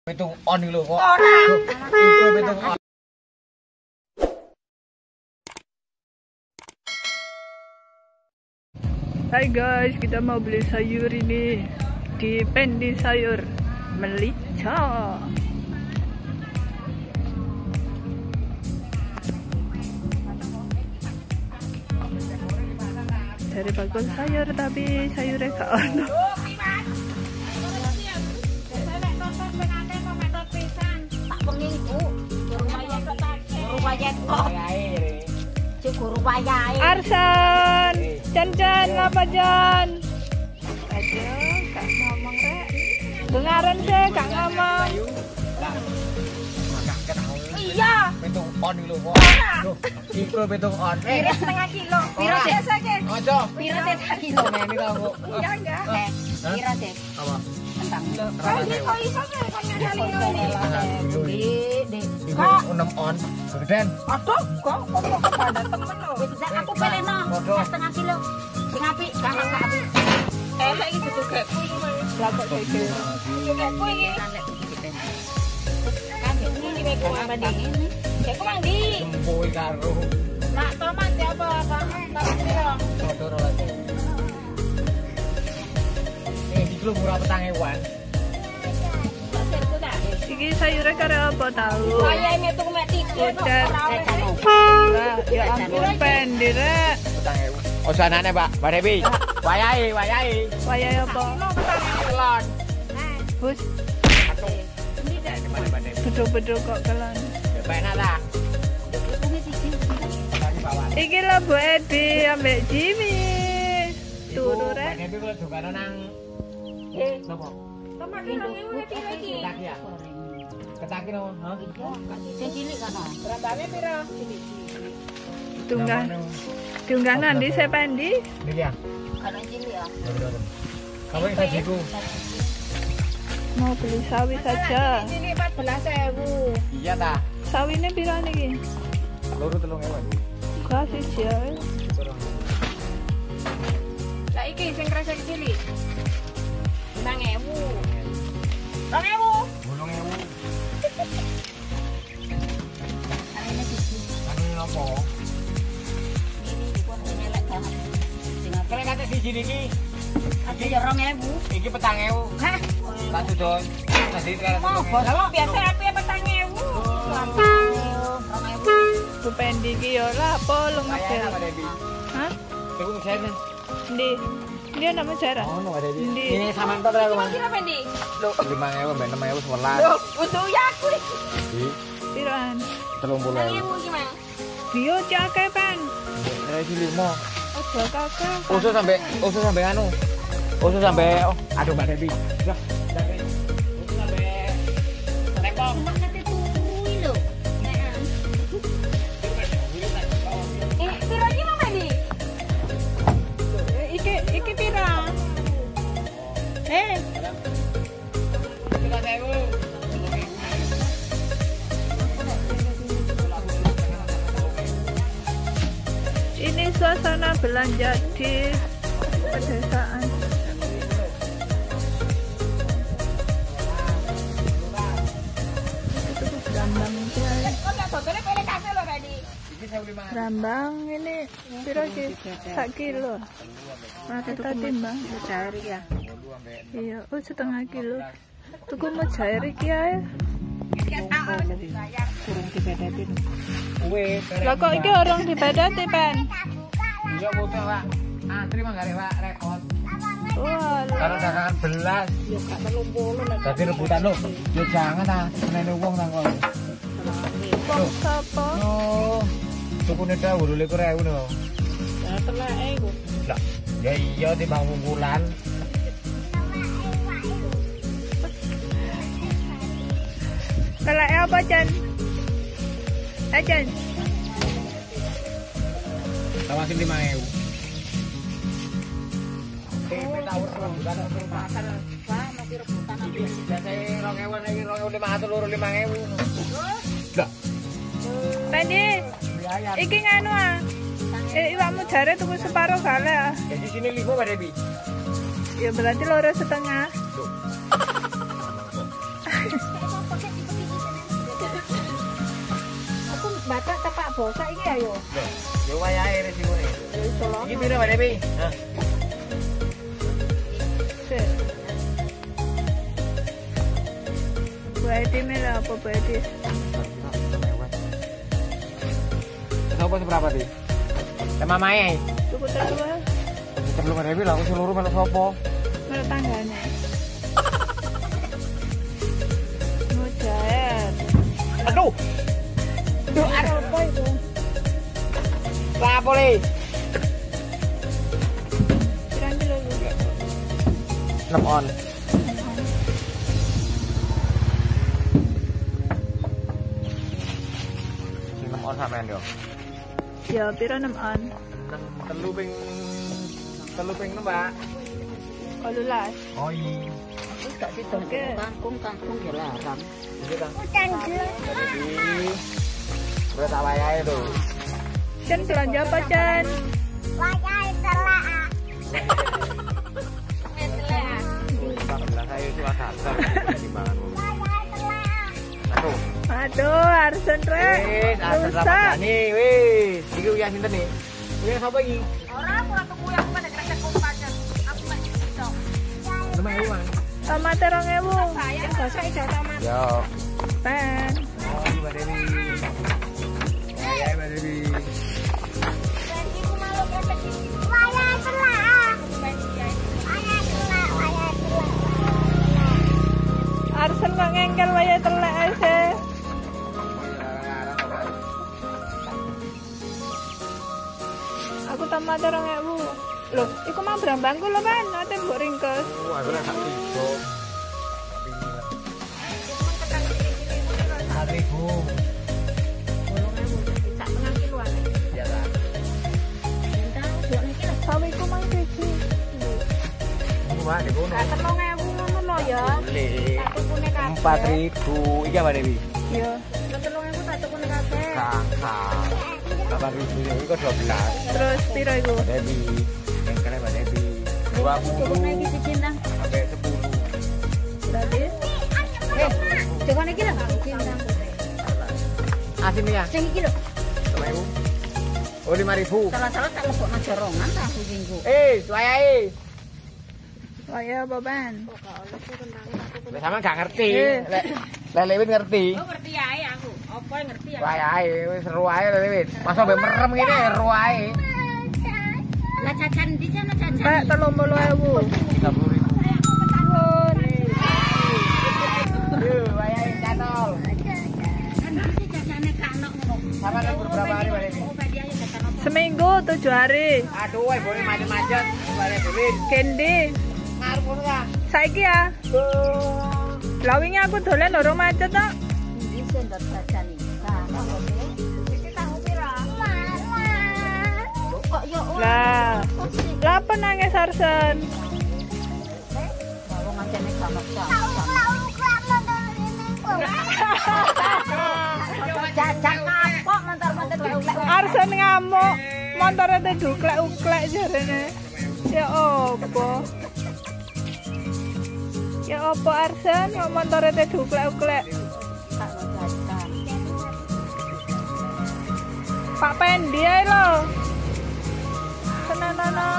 Pitung on lho kok. Ora. Iku pitung on. Hai guys, kita mau beli sayur ini di Pendi Sayur Melica. Dari bakul sayur tapi sayurnya gak ono. Arsan, Jan apa Jan? Aduh, gak ngomong rek. Dengaran sih, gak ngomong. Iya. Pitung on lho kok. Loh, iku pitung on. Pira setengah kilo. Pira sih saja. Ojo. Pira sih setengah kilo. Ini kok. Iya enggak? Pira sih. Apa? Kentang. Kok iso sih kon ngadali ini. Di. Kok 6 on. Geden. Aduh, kok kepada temen lho. Bisa aku peleno setengah kilo. Sing apik, gak apik. Elek iki juga kuwi. Lah kok iki. Juga kuwi iki. Ini wek apa di? Kayak mandi. Jempoi karo. Nak tomat ya apa? Tapi piro? Motor lagi. Iki lho murah petang ewan. Iki sayurnya karo apa tahu? Saya ini tuh mek tiket Udah. Lah, ya ampun Pendi rek. Petang ewan. Ojo anane, Pak. Mbak Dewi. Wayahe. Wayahe apa? Kelon. Bus, Gimana Mbak Dewi? bedo-bedo kok kelon. Ya penak ta. Iki lho Bu Edi ambek Jimmy. Turu rek. Mbak Dewi kalau dukane nang sopo? Tomat ini iki. Ketaki ya? Ketaki no? Hah? Sing cilik kan. Berambane piro? Diunggah nanti saya Pendi. Niki ya? Kalau cilik ya. Kamu yang sajiku. Mau beli sawi saja. Cilik 14.000. Iya ta. Sawine piro niki? Loro 3.000. Gak siji ae. Lah iki sing kresek cilik. 5.000. 2.000. 8.000. Anu nopo? Kalian kata siji niki. Ada ya 2.000. Iki 4.000. Hah? Tak dudon. Tadi sekarang. Oh, kalau biasa api 4.000. 2.000. Bu Pendi ki yo lapo lu Saya ngedel. Mbak Dewi. Hah? Tunggu saya. Ndi? Dia nama Jara. Oh, Mbak Dewi. Ndi? Ini sama entar ya, Mas. Kira Pendi? Loh, 5.000, 6.000 sebelas. Loh, untuk ya aku. Piroan? 30.000. 2.000 gimana? Bio cake Pen. Saya sih 5. Ojo kakek. Usus sampai anu. Usus sampai aduh Mbak Dewi. Ya, sampai usus sampai tepong. Cuma kate tuwi lho. Piro iki Mas Pendi? Iki piro? Ini suasana belanja di pedesaan. Rambang itu aja. Kok gak botolnya pilih kasih lho Pendi. Rambang ini piro ki? 1 kilo. Kita timbang. Cair ya. Iya, setengah kilo. Tuku mujair iki ae. Kurang dibedatin. Wes. Lah kok iki orang dibedati, Pen? Iya butuh Pak. Antri mah gak Pak repot. Wah, Kalau dagangan belas. Yo gak 30 lah. Dadi rebutan lho. Yo jangan ta, senene wong nang kono. wong sapa? Oh. Tukune ta 28.000 lho. Ya teleke iku. Lah, ya iya timbang wungkulan. Keleke apa, Jan? Jan. Tawasin 5.000. Tawur rebutan rebutan. Wah, masih rebutan aku. Biasa 2.000 iki 2.500 loro 5.000. Lah, Pendi, biaya. iki nganu ah. Iwakmu jare tuku separo gale ah. Jadi sini 5 Mbak Dewi. Ya berarti loro setengah. rego saiki ya yo. Yo wayahe resikone. Iso lho. Iki piro Mbak Dewi? Hah. Berarti merah apa berarti? Sopo seberapa di? Sama Mae. Cukup terlalu. Terlalu Mbak Dewi lah aku seluruh melok sopo. Menurut tangganya. Mujair. Aduh. Duh, apa itu? Lah boleh. Pirang kilo lu? 6 on. Sampean yo. Ya, pira 6 on. 6 telu ping Mbak. 18. Oh iya. Terus gak ditongke kangkung ya larang. Iki Kang. Udah tak wayahe tuh. Cen belanja apa, Cen? Wayahe telak. Telak. Alhamdulillah saya itu asal timbangan. Wayahe telak. Aduh. Aduh, Arsen rek. Asal sama nih, wis. Iki uyah sinten nih? Uyah sapa iki? Ora aku tuku yang pada kresek pancen. Aku mek iso. Lumayan uang. Tomat 2000. Saya gosok ijo tomat. Yo. Pen. Oh, Mbak Dewi. Ya, Mbak Dewi. Iku malu kresek iki. Wayahe telak. Wayahe telak. Arsen kok ngengkel wae telek ae. Aku tomat 2000. Loh, iku mau brambangku lho kan, ate mbok ringkes. Aku lek sak tiga. Ribu. Ya ta. Sawiku mang siji. Mbak di kono. 3.000 ngono lho ya. Boleh. Tak tukune kabeh. 4.000. Iki Mbak Dewi. Yo. 3.000 tak tukune kabeh. Kakak. 8.000 iki kok 12. Terus piro iku? Dewi. Yang kene Mbak Dewi. 20 Iki cintang. sampai 10. Berarti Jangan iki lho cintang. Asin ya? Sing iki lho. 5.000. Oh 5.000. Salah-salah tak lebokno jorongan ta singku. Wayahe. wae apa ban? Lah sampean gak ngerti. Lek Lewin ngerti. Oh ngerti ae aku. Apa ngerti ya? Wayahe wis seru ae Lewin. Masa mbek merem ngene seru ae. Lah jajan di sana jajan. Pak 30.000. 30.000. Yo, Wayahe catol. Kan bisa jajane gak ono ngono. Sampean libur berapa hari Mbak Dewi? Oh berarti ayo jajan apa? seminggu 7 hari. Aduh, boleh macet-macet. Mbak Dewi. Kendi. Ngarep ngono ta? Saiki ya. Lah wingi aku dolen loro macet tok. Iki sendok jajan iki. Nah, iki tahu pira? Kok yo Lah. Lah apa nangis Arsen? kalau ngajene gak maksa. Jajan kapok mantar-mantar diuklek. Arsen ngamuk. Montore te duklek-uklek jarene. Ya opo? Ya opo Arsen kok montore te duklek-uklek? Gak ono jajan. Pak Pendi ae lho. Senenono.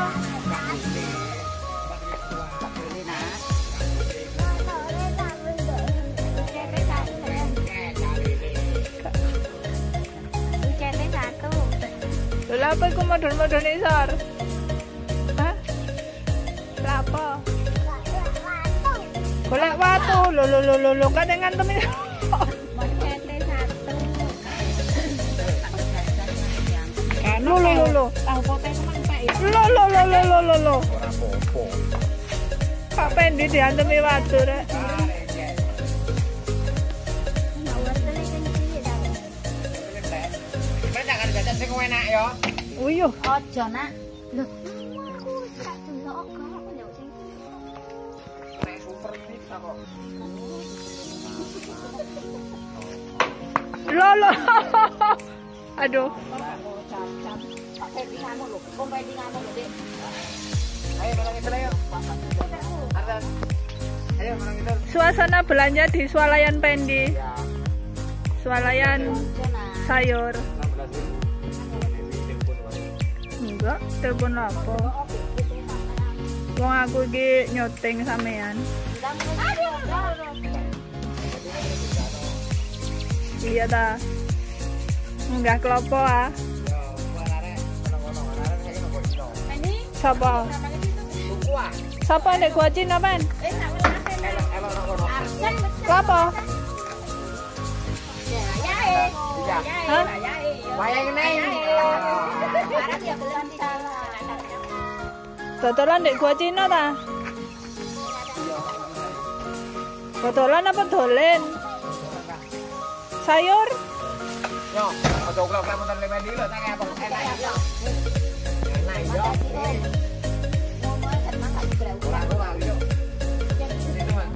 Lha apa iku model-model isor? Hah? Lha apa? Golek watu. Lho kan ngantem iki. Lho. Tahu potek kemang Pak ya. Lho. Ora apa-apa. Pak Pendi diantemi watu rek. Sampeyan jangan jajan sing enak ya. Uyuh. Ojo nak. Loh, aku tak delok kok nyok sing Nek super fit kok. Lho. Aduh. jajan. Pakai di kamu lho. Kompet di kamu lho, Dik. Ayo nolong itu ayo. Arsan. Ayo nolong itu. Suasana belanja di Swalayan Pendi. Ya, Swalayan sayur. 16.000. Enggak, telepon apa? Wong aku iki nyoteng sampean. Iya ta. Enggak kelopo ah. Siapa? Siapa nek gua Cina men? Kelopo? Hah? Dodolan dek gua Cina ta? Dodolan apa dolen? Sayur? Yo, aja klok-klok monten le mendi lho tak apa enak yo. Enak yo. Ora yo. Ini mah.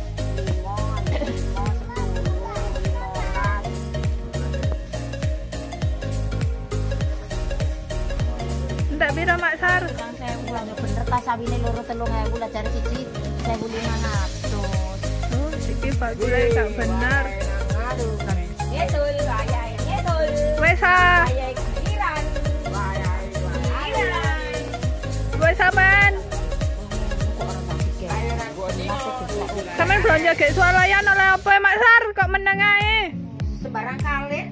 Ndak pira Mak Sar? Yang saya ulang bener tas sawine loro 3.000 lah cari siji 1.500. Oh, iki bakule gak bener. Aduh kan. Gitu ayah. Gitu. Wes ah. Ayah kiran. Wes sampean. Sampean belanja gek swalayan oleh apa Mak Sar kok meneng ae? Sebarang kalir.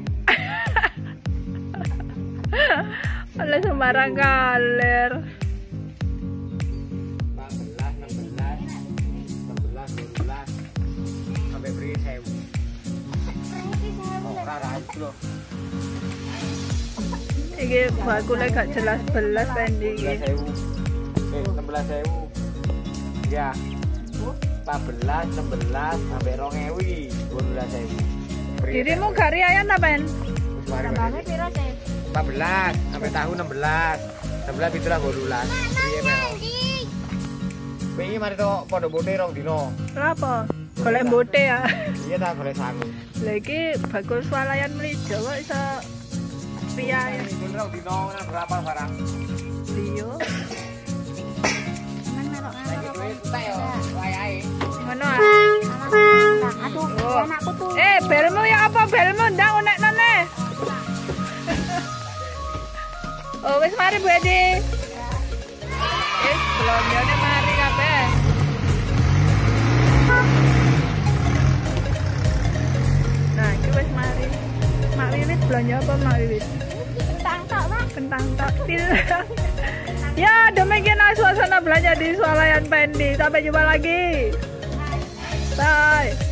Oleh sembarang kalir. 16 sampai beri 1000. Ora itu loh. Iki bakule gak jelas belas pendi iki. 16.000. Ya. 14, 16 sampai 2.000 iki 12.000. Dirimu gak riayan ta, Ben? Tambahnya piro sih? 14 sampai tahu 16. 16 itulah 12. Piye men? Iki mari to pondok bote rong dino. Kenapa? Golek mbote ya. Iya ta golek sangu. Lah iki bakul swalayan mlijo kok iso riayan. Iki rong dino berapa barang? Iya. Lagi duit entek yo wayahe. Ngono ah. Aduh, anakku tuh. Belmu ya apa belmu ndang uneknone. Oh, wis mari Bu Edi. Belonjane mari kabeh. Nah, iki wis mari. Mak Wiwit belanja apa Mak Wiwit? Kentang tok, Mak. Kentang tok. Ya, demikian suasana belanja di Swalayan Pendi. Sampai jumpa lagi. Bye.